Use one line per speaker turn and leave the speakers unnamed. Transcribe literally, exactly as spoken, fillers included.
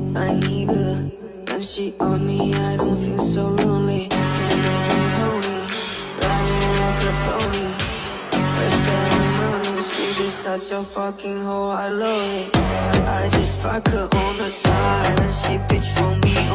I need her. When she on me, I don't feel so lonely. She make me horny, ride me like a pony. Her ceremony, she's just such a fucking hoe, I love it. I, I just fuck her on the side, and she bitch for me.